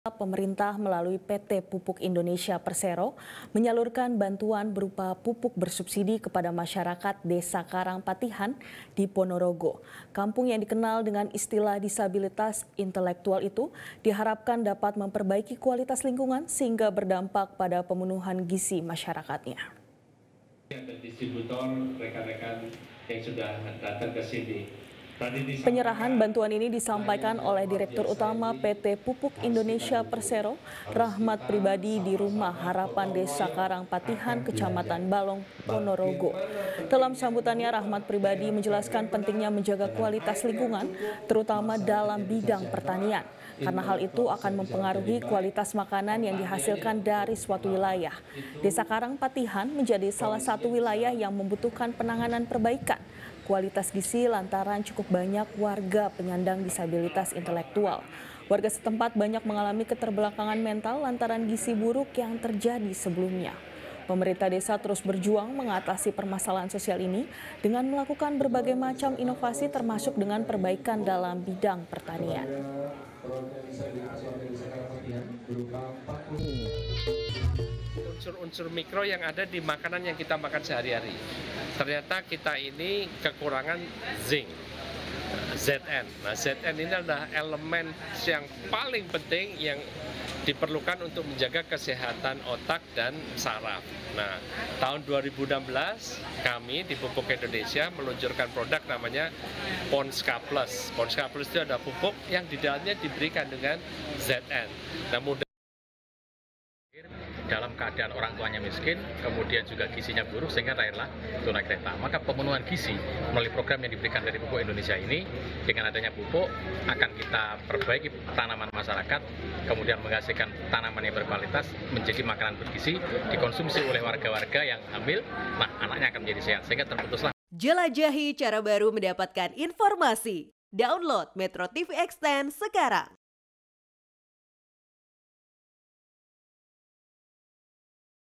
Pemerintah melalui PT Pupuk Indonesia Persero menyalurkan bantuan berupa pupuk bersubsidi kepada masyarakat Desa Karangpatihan di Ponorogo. Kampung yang dikenal dengan istilah disabilitas intelektual itu diharapkan dapat memperbaiki kualitas lingkungan sehingga berdampak pada pemenuhan gizi masyarakatnya. Ada distributor, rekan-rekan yang sudah datang ke sini. Penyerahan bantuan ini disampaikan oleh Direktur Utama PT Pupuk Indonesia Persero, Rahmat Pribadi di Rumah Harapan Desa Karangpatihan, Kecamatan Balong, Ponorogo. Dalam sambutannya, Rahmat Pribadi menjelaskan pentingnya menjaga kualitas lingkungan, terutama dalam bidang pertanian. Karena hal itu akan mempengaruhi kualitas makanan yang dihasilkan dari suatu wilayah. Desa Karangpatihan menjadi salah satu wilayah yang membutuhkan penanganan perbaikan kualitas gizi lantaran cukup banyak warga penyandang disabilitas intelektual. Warga setempat banyak mengalami keterbelakangan mental lantaran gizi buruk yang terjadi sebelumnya. Pemerintah desa terus berjuang mengatasi permasalahan sosial ini dengan melakukan berbagai macam inovasi termasuk dengan perbaikan dalam bidang pertanian. Unsur-unsur mikro yang ada di makanan yang kita makan sehari-hari. Ternyata kita ini kekurangan zinc, Zn. Nah, Zn ini adalah elemen yang paling penting yang diperlukan untuk menjaga kesehatan otak dan saraf. Nah, tahun 2016 kami di Pupuk Indonesia meluncurkan produk namanya Ponska Plus. Ponska Plus itu ada pupuk yang di dalamnya diberikan dengan Zn. Nah, dalam keadaan orang tuanya miskin, kemudian juga gizinya buruk sehingga lahirlah tunagreta. Maka pemenuhan gizi melalui program yang diberikan dari Pupuk Indonesia ini, dengan adanya pupuk akan kita perbaiki tanaman masyarakat, kemudian menghasilkan tanaman yang berkualitas menjadi makanan bergizi, dikonsumsi oleh warga-warga yang hamil, nah anaknya akan menjadi sehat sehingga terputuslah. Jelajahi cara baru mendapatkan informasi. Download Metro TV Extend sekarang.